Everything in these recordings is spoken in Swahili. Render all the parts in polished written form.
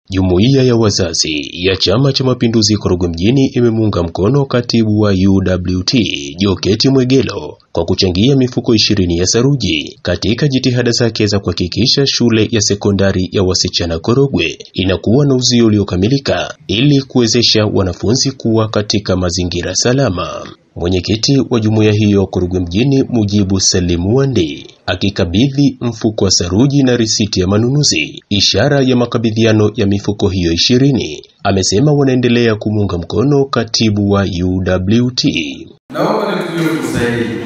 Jumuiya ya wazazi ya Chama cha Mapinduzi Korogwe Mjini imemuunga mkono katibu wa UWT Joketi Mwegelo kwa kuchangia mifuko 20 ya saruji katika jitihada zake za kuhakikisha shule ya sekondari ya wasichana Korogwe inakuwa na uzio uliokamilika ili kuwezesha wanafunzi kuwa katika mazingira salama. Mwenyekiti wa jumuiya hiyo Korogwe Mjini Mujibu Salimu Wandi akikabidhi mfuko wa saruji na risiti ya manunuzi, ishara ya makabidhiano ya mifuko hiyo 20, amesema wanaendelea kumunga mkono katibu wa UWT. Naomba nitumie fursa hii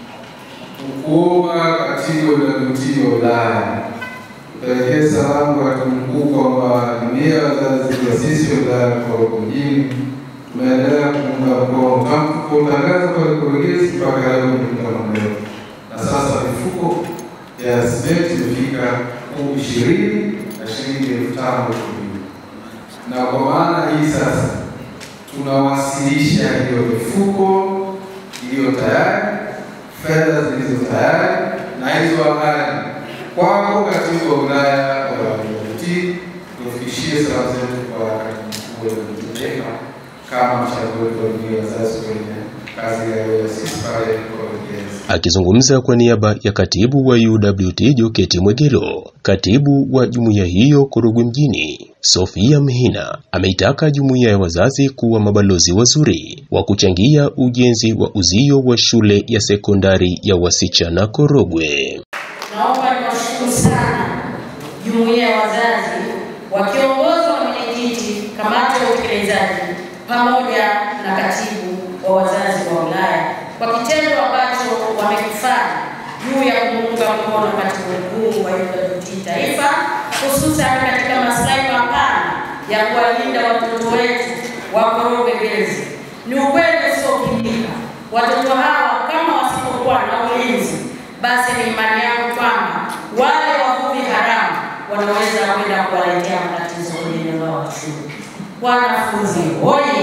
kuomba katibu wa UWT wa wilaya kupelekea salamu kwa katibu mkuu kwamba jumuiya ya wazazi ya sisi wa wilaya Korogwe Mjini tumeendelea kumunga mkono tangu kutangaza kwa kuregezi mpaka leo mkutano leo. Na sasa mifuko ya simenti imefika 20 na shilingi 5,000. Na kwa maana hii sasa tunawasilisha hiyo mifuko iliyo tayari, fedha zilizo tayari na hizo ahadi kwako katibu wa wilaya wa UWT, tufikishie salamu zetu kwa katibu mkuu wa kama mchango wetu wa wazazi kwenye kazi ya sisi pale Korogwe. Akizungumza kwa niaba ya katibu wa UWT Joketi Mwegelo, katibu wa jumuiya hiyo Korogwe Mjini Sofia Mhina ameitaka jumuiya ya wazazi kuwa mabalozi wazuri wa kuchangia ujenzi wa uzio wa shule ya sekondari ya wasichana Korogwe. Naomba niwashukuru sana jumuiya ya wazazi wakiongozwa na mwenyekiti, kamati ya utekelezaji pamoja na katibu wa wazazi wa wilaya kwa kitendo ambacho wamekifanya juu ya kuunga mkono katibu mkuu wa UWT taifa, hususan katika maslahi mapana ya kuwalinda watoto wetu wa Korogwe Girls. Ni ukweli usiopingika, watoto hawa kama wasipokuwa na ulinzi, basi ni imani yangu kwamba wale wavuvi haramu wanaweza kwenda kuwaletea matatizo kwenye eneo la shule. Wanafunzi oye!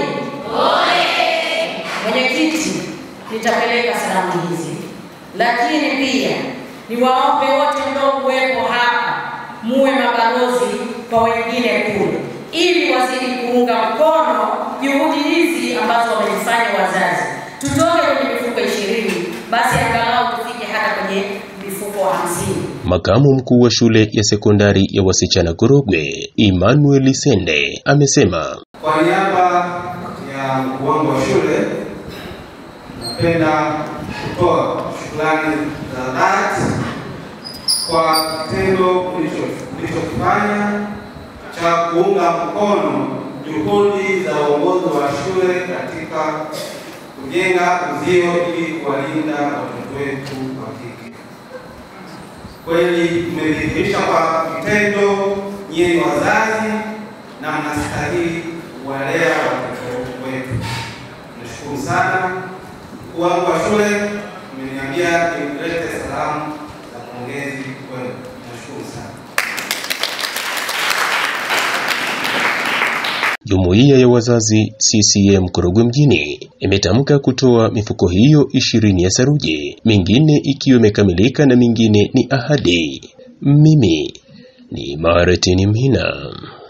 Mwenyekiti, nitapeleka salamu hizi, lakini pia niwaombe wote mliokuwepo hapa muwe mabalozi kwa wengine kule, ili wazidi kuunga mkono juhudi hizi ambazo wamezifanya wazazi. Tutoke kwenye mifuko 20, basi angalau tufike hata kwenye mifuko 50. Makamu mkuu wa shule ya sekondari ya wasichana Korogwe Emmanuel Sende amesema, kwa niaba ya mkuu wangu wa shule napenda kutoa shukrani za dhati kwa kitendo ulichofanya cha kuunga mkono juhudi za uongozi wa shule katika kujenga uzio ili kuwalinda watoto wetu wa kike. Kweli mmedhihirisha kwa vitendo nyinyi wazazi na mnastahili kuwalea watoto wetu. Nashukuru sana. Mkuu wangu wa shule mmeniambia nimlete salamu za pongezi kwenu. Nashukuru sana. Jumuiya ya wazazi CCM Korogwe Mjini imetamka kutoa mifuko hiyo 20 ya saruji, mingine ikiwa imekamilika na mingine ni ahadi. Mimi ni Martin Mhina.